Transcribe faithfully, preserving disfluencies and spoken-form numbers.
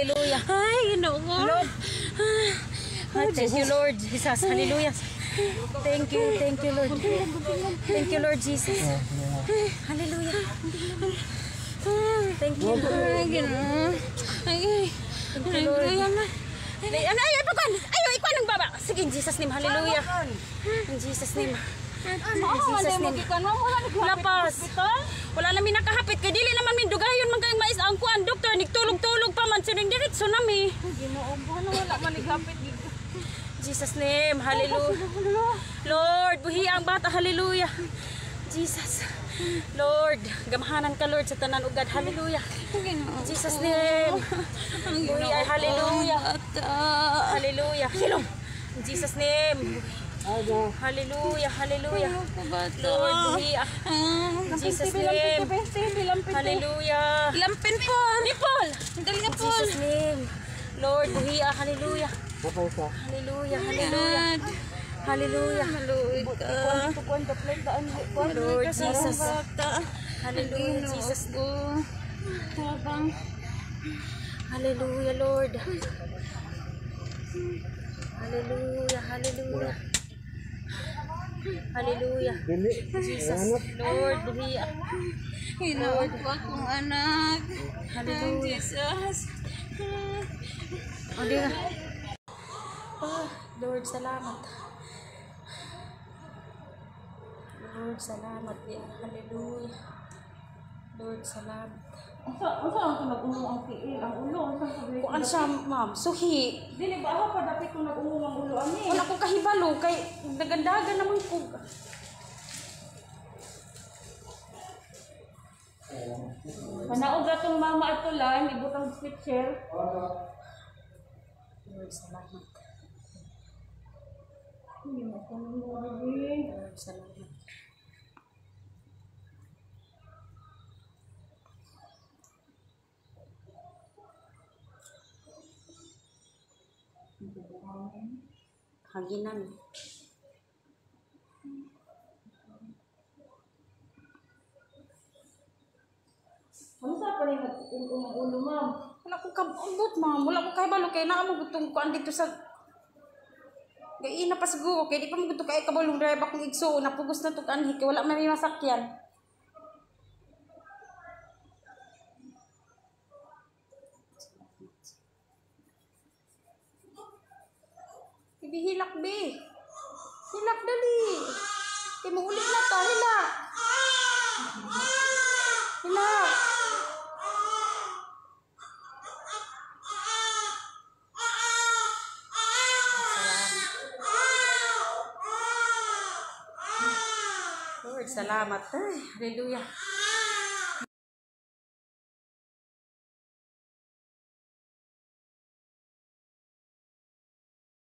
Hallelujah. Ay, Ginoo ko. Lord. Ah, thank you, Lord Jesus. Hallelujah. Thank you, thank you, Lord. Thank you, Lord Jesus. Hallelujah. Thank you, Lord. Ay, Ginoo. Ay, ay. Thank you, Lord. Ay, ay, Ay, ay, ay, pagkan. Ay, ay, ikaw nang baba. Sige, in Jesus name. Hallelujah. In Jesus name. In Jesus name. Lapas. Wala namin nakahapit. Kaya dili naman min dugayon man kayong mais ang kuan. Doktor, nigtulog-tulog pa man. Sining diretso nami. Ginoo, ano wala man nigapit. Jesus name. Hallelujah. Lord, buhi ang bata. Hallelujah. Jesus. Lord, gamahanan ka Lord sa tanan ugad. Hallelujah. Jesus name. Buhi ay hallelujah. Hallelujah. Silong. In Jesus name. Hallelujah. Hallelujah. Lord, buhi ah. In Jesus name. Hallelujah. Lampin po. Nipol. Dali nga In po. Jesus name. Lord, buhi ah. Hallelujah. Hallelujah. Hallelujah. Hallelujah. Lord Jesus. Hallelujah, Jesus. Hallelujah, Lord. Hallelujah, hallelujah. Hallelujah. Jesus, Lord, buhiya. Lord, akong anak. Hallelujah. Jesus. O, di nga. Oh, Lord, salamat. Lord, salamat. Hallelujah. Lord, salamat. Asa asa ang nag-umo ang tiil, ang ulo, asa sa Kung ano siya, ma'am, suhi. dili ba ako pa dapat kung nag-umo ang ulo ani. Wala ko kahibalo, kay nagandagan naman ko. Panaog atong mama ato lang, ibutang picture. Lord, salamat. Hindi mo ko nung Lord, salamat. Haginan. Ano sa pa rin nag-ulo ang ulo, ma'am? Wala ko kabot, ma'am. Wala ko kahibalo, kay naa mo gutong kuan dito sa gay na pas go, kay di pa mo gusto kay kabalong drive akong igso, napugos na to kanhi, kay wala man may masakyan. Bibi hilak be. Hilak dali. Kay mo ulit na ta, hilak. Hilak. Lord, salamat. Ay, hallelujah.